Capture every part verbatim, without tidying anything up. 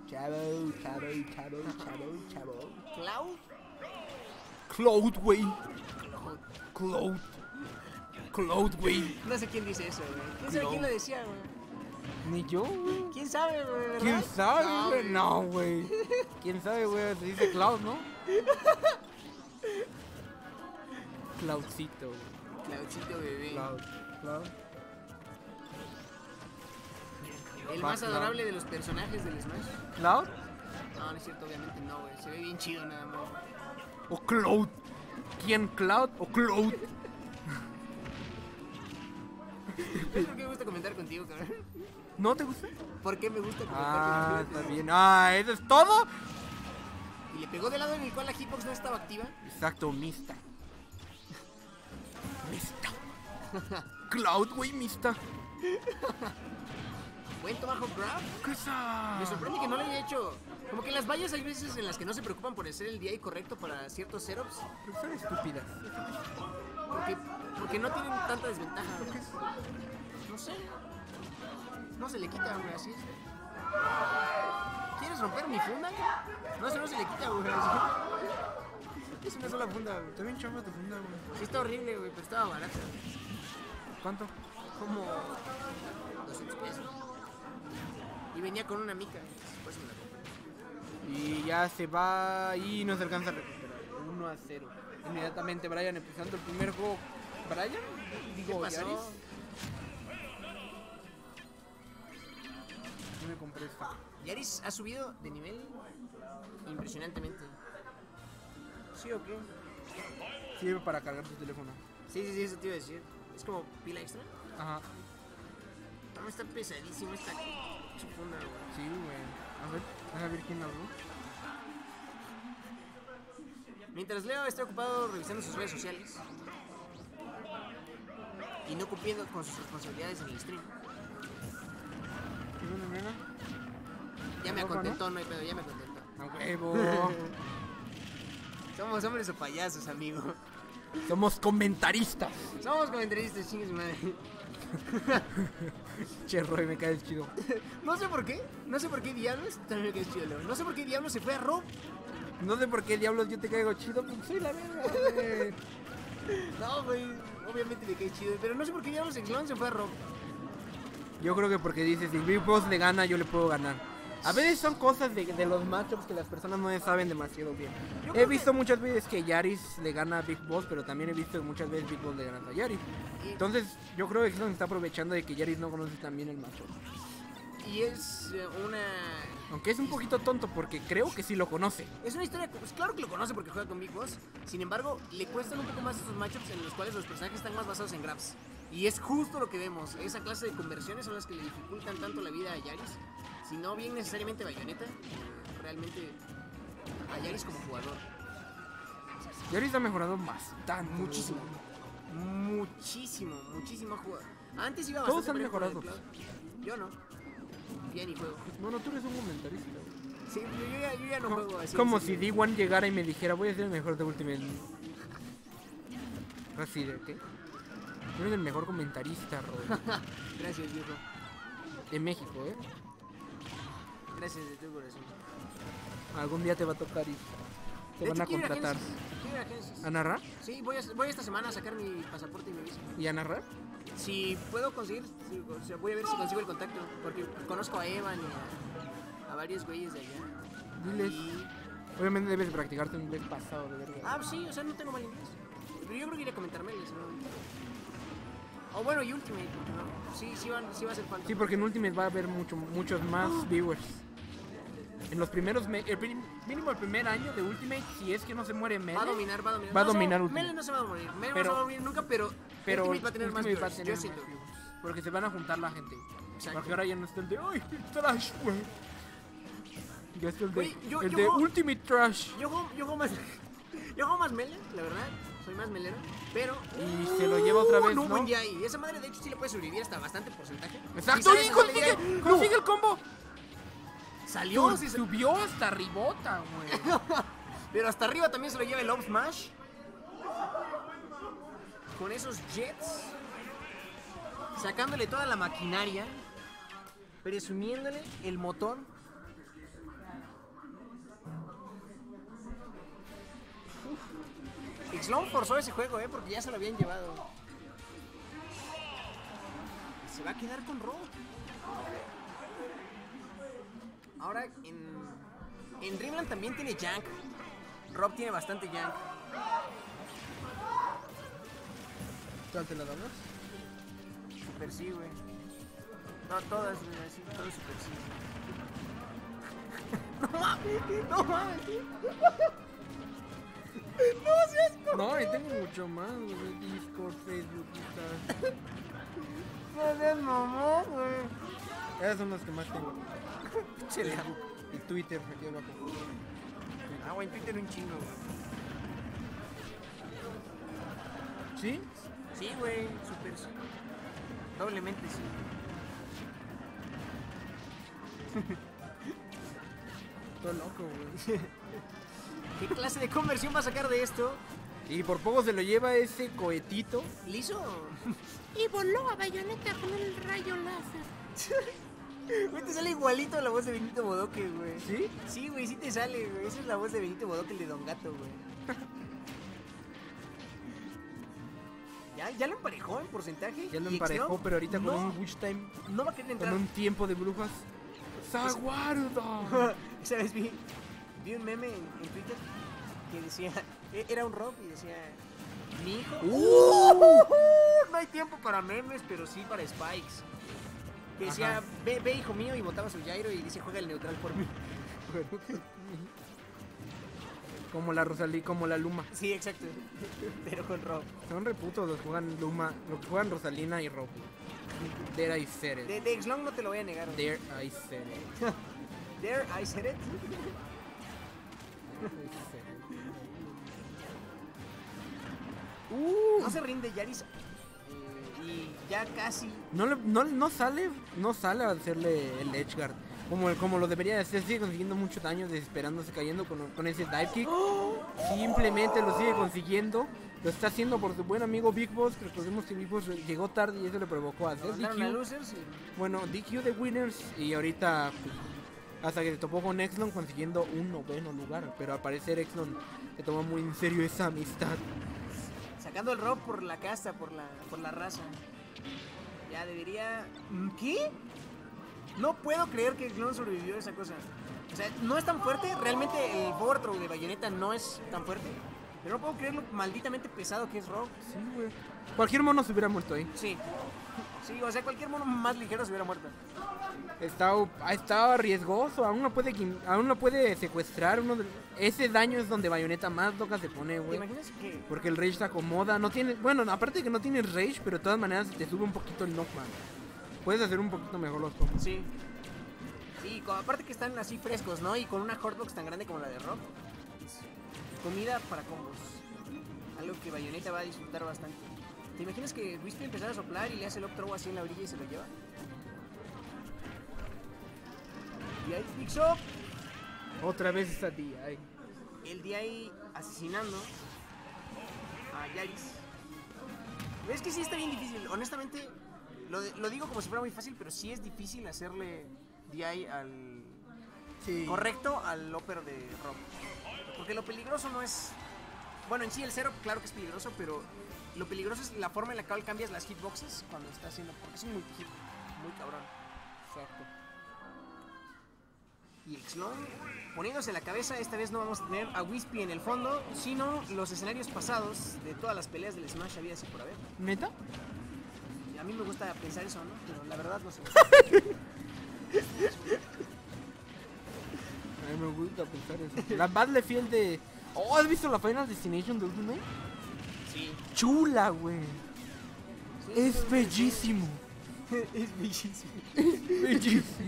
Chavo, chavo, chavo, chavo, chavo. ¿Cloud? Cloud, güey. Cloud. Cloud. Cloud, güey. No sé quién dice eso, güey. ¿Quién sabe Cloud. quién lo decía, güey? Ni yo, güey. ¿Quién sabe, güey? ¿Verdad? ¿Quién sabe, No, güey? No, güey. ¿Quién sabe, güey? Se dice Cloud, ¿no? Cloudcito, güey. Cloudcito, bebé. Cloud. Cloud. El Pa- más Cloud. adorable de los personajes del Smash. ¿Cloud? No, no es cierto, obviamente no, güey. Se ve bien chido nada más. ¿O Cloud? ¿Quién, Cloud o Cloud? ¿Ves por qué me gusta comentar contigo, cabrón? ¿No te gusta? ¿Por qué me gusta comentar Ah, contigo? está bien. Ah, ¿eso es todo? Y le pegó del lado en el cual la hitbox no estaba activa. Exacto, Mista. Mista. Cloud, güey, Mista. Buen bajo grab. ¿Qué es esa? Me sorprende que no le haya hecho. Como que en las vallas hay veces en las que no se preocupan por hacer el D I correcto para ciertos setups. Pero son estúpidas. Porque, porque no tienen tanta desventaja. No sé. No se le quita, güey, así es. ¿Quieres romper mi funda? No, eso no se le quita, güey. Es una sola funda, güey. Está bien chamba tu funda, güey. Sí, está horrible, güey, pero estaba barata. ¿Cuánto? Como doscientos pesos. Y venía con una mica. Por eso me la compré. Y ya se va y no se alcanza a recuperar. uno a cero. Inmediatamente Brian empezando el primer juego. ¿Brian? ¿Qué Digo, pasó? Yaris. Yo me compré esta. Yaris ha subido de nivel impresionantemente. ¿Sí o qué? Sirve para cargar tu teléfono. Sí, sí, sí, eso te iba a decir. Es como pila extra. Ajá. No, está pesadísimo esta funda, güey. Sí, güey. A ver, a ver quién habló. Mientras Leo está ocupado revisando sus redes sociales y no cumpliendo con sus responsabilidades en el stream, ¿Qué onda, nena? ya me ¿Loco, acontentó, no hay pedo, ya me acontentó. A huevo. Somos hombres o payasos, amigo. Somos comentaristas. Somos comentaristas, chingues madre. Che, Roy, me caes chido. No sé por qué, no sé por qué diablos, también me quedé chido, Leo. No sé por qué diablos se fue a Rob. No sé por qué diablos yo te caigo chido, pues soy la verga, güey. No, güey, obviamente me cae chido, pero no sé por qué diablos Exlon se fue a Rob. Yo creo que porque dices, si Big Boss le gana, yo le puedo ganar. A veces son cosas de, de los matchups que las personas no saben demasiado bien. Yo He creo visto que- muchas veces que Yaris le gana a Big Boss, pero también he visto que muchas veces Big Boss le gana a Yaris. Entonces, yo creo que Exlon está aprovechando de que Yaris no conoce tan bien el matchup. Y es eh, una... Aunque es un poquito tonto porque creo que sí lo conoce. Es una historia, pues claro que lo conoce porque juega con Big Boss. Sin embargo, le cuestan un poco más esos matchups en los cuales los personajes están más basados en grabs. Y es justo lo que vemos. Esa clase de conversiones son las que le dificultan tanto la vida a Yaris. Si no bien necesariamente Bayonetta, realmente a Yaris como jugador. Yaris ha mejorado bastante. Muchísimo. Muchísimo, muchísimo jugador. Antes iba Todos bastante han parejo con mejorado. el Cloud. Yo no. Ya ni juego. Bueno, tú eres un comentarista. Sí, yo, yo ya, yo ya no Co- juego así. Como en si serio. D uno llegara y me dijera, voy a ser el mejor de Ultimate. Así de, ¿qué? Tú eres el mejor comentarista, Roy. Gracias, viejo. De México, ¿eh? Gracias de tu corazón. Algún día te va a tocar y De te hecho, van a quiero ir contratar. Genesis. Quiero ir a Genesis. ¿A narrar? Sí, voy, a, voy esta semana a sacar mi pasaporte y mi visa. ¿Y a narrar? Si puedo conseguir, si- o sea, voy a ver si consigo el contacto. Porque conozco a Evan y a, a varios güeyes de allá. Diles. Y- Obviamente debes practicar tu inglés pasado, de verga. Ah, sí, o sea, no tengo mal inglés. Pero yo creo que iré a comentarmeles, ¿no? O bueno, y Ultimate, porque no. Sí, sí, van, sí va a ser falta. Sí, porque en Ultimate va a haber mucho, muchos más viewers. En los primeros, me- el prim- mínimo el primer año de Ultimate, si es que no se muere Melee, Va a dominar, va a dominar. Va a No se dominar Ultimate. Melee no se va a morir. Melee Pero- no se va a morir nunca, pero, pero Ultimate va a tener más Ultimate va a viewers, tener yo más siento. viewers. Porque se van a juntar la gente. Exacto. Porque ahora ya no está el de, ¡ay, trash, güey! Ya está el de, Güey, yo- el yo de juego- Ultimate Trash. Yo juego, yo juego más. Yo juego más Melee, la verdad. Soy más melero. Pero. Y se lo lleva otra vez, no, ¿no? buen Yai. Esa madre, de hecho, sí le puede sobrevivir hasta bastante porcentaje. ¡Exacto! ¿Y ¡Y sabes a cuál le consigue, llega? consigue el combo! Salió, Sub- sí, se- Subió hasta ribota, güey. pero hasta arriba también se lo lleva el Up Smash. Con esos jets. Sacándole toda la maquinaria. Presumiéndole el motor. Exlon forzó ese juego, eh, porque ya se lo habían llevado. Se va a quedar con Rob. Ahora en, en Dreamland también tiene Jank. Rob tiene bastante Jank. ¿Cuál te la dabas? Super sí, güey. No, todas, güey, así, todo super sí. No mames, no mames. No seas. No, y tengo mucho más, güey. Discord, Facebook, Instagram. No seas mamón, güey. Esas son las que más tengo. Chele. Y Twitter, aquí abajo. Ah, güey, en Twitter un chingo, güey. ¿Sí? Sí, güey, super sí. Doblemente sí. Todo loco, güey. ¿Qué clase de conversión va a sacar de esto? Y por poco se lo lleva ese cohetito. ¿Liso? Y voló a Bayonetta con el rayo láser. Güey, te sale igualito la voz de Benito Bodoque, güey. ¿Sí? Sí, güey, sí te sale, güey. Esa es la voz de Benito Bodoque, el de Don Gato, güey. ¿Ya, ya lo emparejó en porcentaje? Ya lo ¿Y emparejó, Exlon? pero ahorita no, con un Witch Time, no va a querer con entrar. un tiempo de brujas. ¡Saguarda! ¿Sabes? Vi, vi un meme en, en Twitter que decía, e- era un Rob y decía, mi hijo. ¡Uh! No hay tiempo para memes, pero sí para Spikes. Que decía, Ajá. ve, ve hijo mío, y botaba su Jairo y dice, juega el neutral por mí. Como la Rosalí, como la Luma. Sí, exacto. Pero con Rob. Son reputos los que juegan Luma, los que juegan Rosalina y Rob. There I said it. De, de Exlon no te lo voy a negar. güey. There I said it. There, I said it. Uh, No se rinde Yaris. eh, y ya casi. no, le- no, no sale, no sale a hacerle el edge guard. Como, como lo debería de hacer, sigue consiguiendo mucho daño, desesperándose, cayendo con, con ese dive kick. Simplemente lo sigue consiguiendo. Lo está haciendo por su buen amigo Big Boss. Recordemos que Big Boss llegó tarde y eso le provocó a hacer Mandaron a D Q. losers y- Bueno, D Q de winners y ahorita pues, hasta que se topó con Exlon consiguiendo un noveno lugar. Pero al parecer Exlon se toma muy en serio esa amistad. Sacando el Rob por la casta, por la, por la raza. Ya debería... ¿Qué? No puedo creer que Exlon sobrevivió a esa cosa. O sea, no es tan fuerte. Realmente el forward throw de Bayonetta no es tan fuerte. Pero no puedo creer lo malditamente pesado que es Rob. Sí, güey. Cualquier mono se hubiera muerto ahí. Sí. Sí, o sea, cualquier mono más ligero se hubiera muerto. Estaba, ha estado riesgoso, aún no puede, quim- aún no puede secuestrar. Uno de- ese daño es donde Bayonetta más loca se pone, ¿Te güey. imaginas que...? Porque el rage se acomoda, no tiene, bueno, aparte de que no tienes rage, pero de todas maneras te sube un poquito el knockback. Puedes hacer un poquito mejor los combos. Sí. Sí, co- aparte que están así frescos, ¿no? Y con una hotbox tan grande como la de Rob. Es comida para combos. Algo que Bayonetta va a disfrutar bastante. ¿Te imaginas que Wispy empezara a soplar y le hace el up throw así en la orilla y se lo lleva? Y ahí picks up. Otra vez esta día, ay. El D I asesinando a Yaris. Es que sí está bien difícil. Honestamente, lo, de- lo digo como si fuera muy fácil, pero sí es difícil hacerle D I al Sí. correcto al upper de Rob. Porque lo peligroso no es... Bueno, en sí el cero claro que es peligroso, pero lo peligroso es la forma en la cual cambias las hitboxes cuando está haciendo... Porque es un multi-hit muy cabrón. Exacto. Y Exlon poniéndose la cabeza, esta vez no vamos a tener a Wispy en el fondo, sino los escenarios pasados de todas las peleas del Smash había así por haber. ¿Neta? Y a mí me gusta pensar eso, ¿no? Pero la verdad no sé. A mí me gusta pensar eso. La Battlefield de... Oh, ¿has visto la Final Destination de Ultimate? Sí. Chula, güey. Es bellísimo. Es bellísimo. Bellísimo.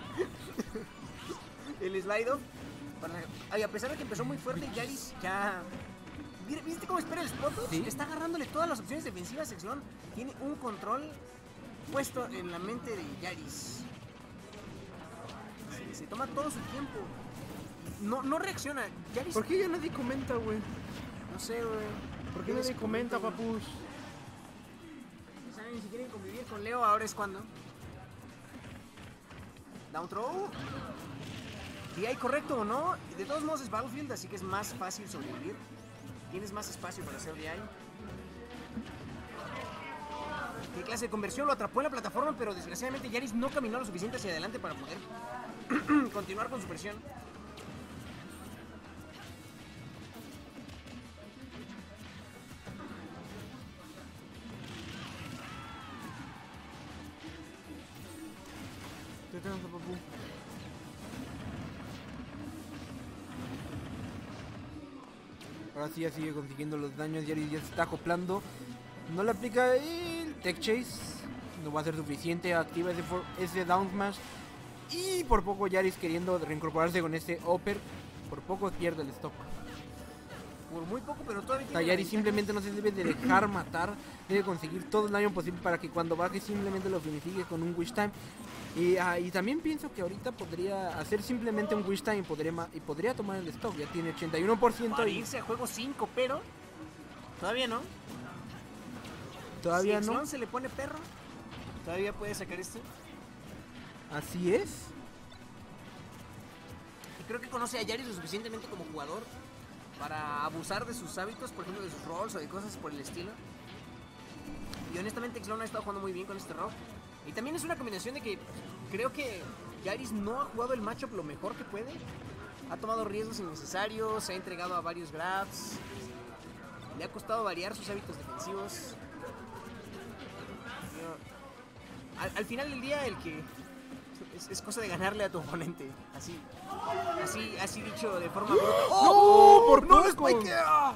El slide off. para- Ay, a pesar de que empezó muy fuerte, Yaris ya... Mira, ¿viste cómo espera el spot? Sí. Está agarrándole todas las opciones defensivas. Exlon tiene un control puesto en la mente de Yaris. Se, se toma todo su tiempo. No, no reacciona. Yaris... ¿Por qué ya nadie comenta, güey? No sé, güey. ¿Por qué nadie comenta, papus? ¿Saben? Si quieren convivir con Leo, ahora es cuando. Down throw. ¿Y hay correcto o no? De todos modos es Battlefield, así que es más fácil sobrevivir. Tienes más espacio para hacer D I. ¿Qué clase de conversión? Lo atrapó en la plataforma, pero desgraciadamente Yaris no caminó lo suficiente hacia adelante para poder continuar con su presión. Te tengo, papu. Ahora sí ya sigue consiguiendo los daños. Yaris ya se está acoplando. No le aplica el Tech Chase. No va a ser suficiente. Activa ese, for ese Down Smash. Y por poco Yaris queriendo reincorporarse con ese Upper. Por poco pierde el stock. Por muy poco, pero todavía O sea, tiene Yaris la simplemente no se debe de dejar matar. Debe conseguir todo el daño posible para que cuando baje simplemente lo finifique con un Wish Time. Y, ah, y también pienso que ahorita podría hacer simplemente un Wish Time y podría, ma y podría tomar el stock. Ya tiene ochenta y uno por ciento para y irse a juego cinco, pero todavía no. todavía si no. Exlon se le pone perro, todavía puede sacar esto. Así es. Y creo que conoce a Yaris lo suficientemente como jugador para abusar de sus hábitos, por ejemplo de sus rolls o de cosas por el estilo. Y honestamente Exlon ha estado jugando muy bien con este rock. Y también es una combinación de que creo que Yaris no ha jugado el matchup lo mejor que puede. Ha tomado riesgos innecesarios, se ha entregado a varios grabs. Le ha costado variar sus hábitos defensivos. Pero, al, al final del día el que es, es cosa de ganarle a tu oponente. Así, así, así dicho de forma bruta. ¡Oh! ¡Por ¡No lo poco! spikea!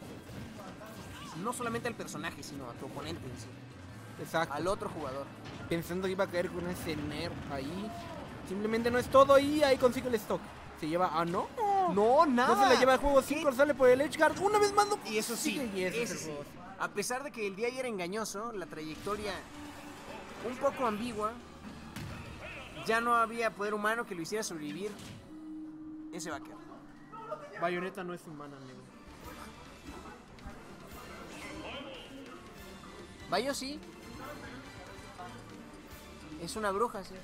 No solamente al personaje, sino a tu oponente en sí, Exacto. al otro jugador. Pensando que iba a caer con ese nerf ahí. Simplemente no es todo y ahí consigue el stock. Se lleva. Ah, no. No, nada. No se le lleva el juego ¿Qué? cinco, sale por el edge guard. Una vez más no. Y eso sí, sigue, y ese es ese el sí. juego. A pesar de que el día era engañoso, la trayectoria un poco ambigua, ya no había poder humano que lo hiciera sobrevivir ese vaquero. Bayonetta no es humana, amigo. Bayo sí. Es una bruja, sí.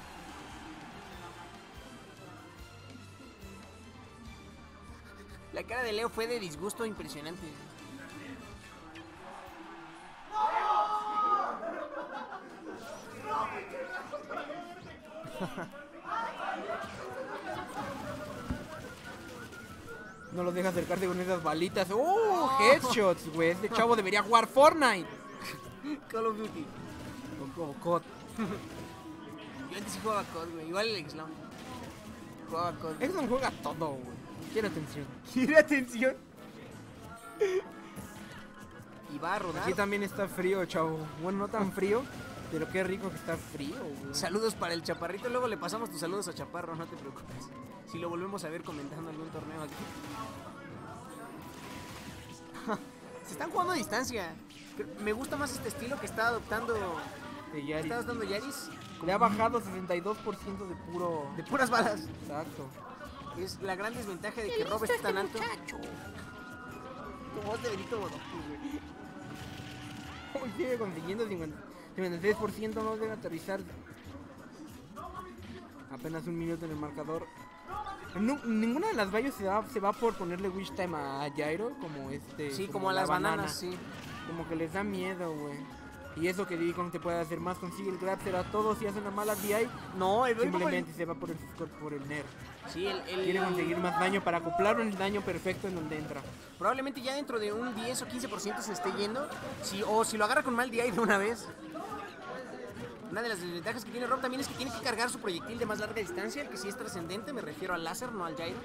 La cara de Leo fue de disgusto impresionante. No lo deja acercarse con esas balitas. ¡Oh! Headshots, güey. Este chavo debería jugar Fortnite. Call of Duty. O, o C O D. Yo antes sí jugaba C O D, güey. Igual el Exlon. Jugaba C O D. Exxon juega todo, güey. Quiere atención. Quiere atención. Y va a rodar. Aquí también está frío, chavo. Bueno, no tan frío, pero qué rico que está frío, güey. Saludos para el Chaparrito. Luego le pasamos tus saludos a Chaparro, no te preocupes. Si lo volvemos a ver comentando algún torneo aquí. Se están jugando a distancia. Me gusta más este estilo que está adoptando. De que Yaris. está adoptando Yaris. Le ha bajado sesenta y dos por ciento de puro. De puras balas. Exacto. Es la gran desventaja de ¡Qué que listo Rob esté este tan alto. muchacho! Tu voz de Benito Bodoque, güey. Uy, sigue consiguiendo cincuenta y seis por ciento, no debe aterrizar. Apenas un minuto en el marcador. No, ninguna de las Bayos se va, se va por ponerle wish time a Jairo, como este. Sí, como a la las banana. bananas, sí. Como que les da miedo, güey. Y eso que Diddy te puede hacer más, consigue el grab, será todo. Si hace una mala D I, No, el simplemente se va por el score, por el nerf. Sí, el, el- Quiere conseguir más daño para acoplar el daño perfecto en donde entra. Probablemente ya dentro de un diez o quince por ciento se esté yendo. Si, o si lo agarra con mal D I de una vez. Una de las desventajas que tiene Rob también es que tiene que cargar su proyectil de más larga distancia, el que sí es trascendente, me refiero al láser, no al gyro.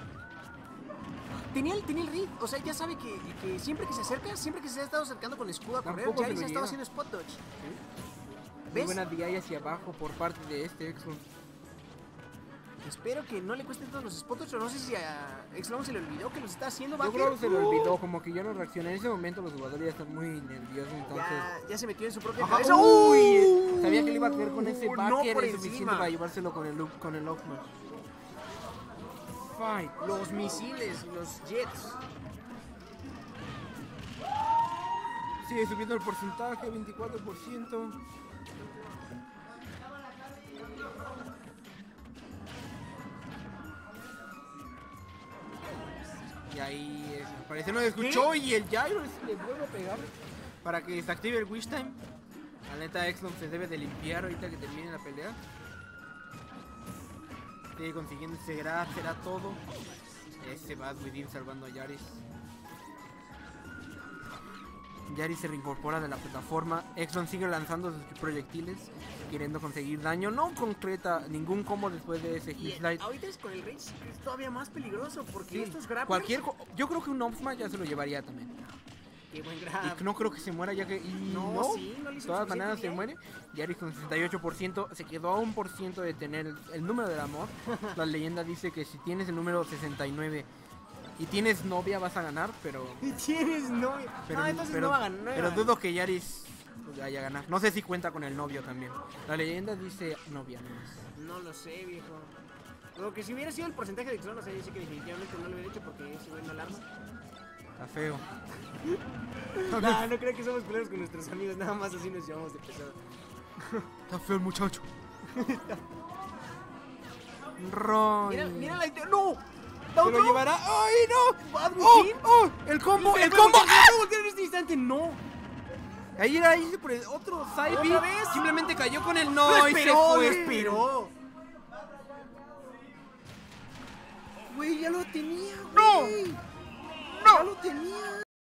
Tenía el, tenía el read, o sea, ya sabe que, que siempre que se acerca, siempre que se ha estado acercando con escudo a correr, Tampoco ya se se lo ha estado lleva. haciendo spot dodge. Muy ¿Ves? buena D I hacia abajo por parte de este Exxon. Espero que no le cuesten todos los spot dodge, o no sé si a Exlon se le olvidó que los está haciendo. Yo Backer. creo que se le Uh, olvidó, como que yo no reaccioné. En ese momento los jugadores ya están muy nerviosos, entonces... Ya, ya se metió en su propia Ajá, cabeza. uy, sabía que le iba a caer con ese Uh, backer, no por es suficiente encima. para llevárselo con el loop- con el Oakman. Fight. Los misiles, los jets. Sigue subiendo el porcentaje, veinticuatro por ciento. ahí eh, parece no escuchó y el Gyro le vuelve a pegar para que se active el Wish Time. La neta Exlon se debe de limpiar ahorita que termine la pelea. Sigue consiguiendo ese grab, será todo. Ese Bad Within salvando a Yaris. Yaris se reincorpora de la plataforma. Exlon sigue lanzando sus proyectiles, queriendo conseguir daño. No concreta ningún combo después de ese Y hit slide. ahorita es con el Rage es todavía más peligroso porque Sí, estos grapplers... cualquier co- yo creo que un Opsma ya se lo llevaría también. Qué buen grab. Y no creo que se muera ya que... Y No, no, sí, no le hizo de todas suficiente maneras se bien. muere. Yaris con sesenta y ocho por ciento se quedó a un por ciento de tener el, el número del amor. La leyenda dice que si tienes el número sesenta y nueve y tienes novia vas a ganar, pero... Y tienes novia. Pero, no, entonces pero, no va a ganar. no va a pero ganar. dudo que Yaris vaya a ganar. No sé si cuenta con el novio también. La leyenda dice novia nomás. No lo sé, viejo. Lo que si hubiera sido el porcentaje de Exlon, o sea, yo sé que definitivamente no lo hubiera hecho porque ese güey no alarma. Está feo. No, no creo que somos culeros con nuestros amigos, nada más así nos llevamos de pesado. Está feo el muchacho. Roy. Mira, mira la idea. ¡No! ¿Se ¿Otro? lo llevará? ¡Ay, no! Bad ¡Oh! Within. ¡Oh! ¡El combo! Se ¡El puede combo! voltear, ¡Ah! se puede voltear en este instante! ¡No! Ahí era ahí por el otro side ¿Otra beat. vez? Simplemente cayó con el ¡No, no y se esperó! fue. ¡Esperó! Güey, ya lo tenía, ¡No! güey. ¡No! Ya lo tenía.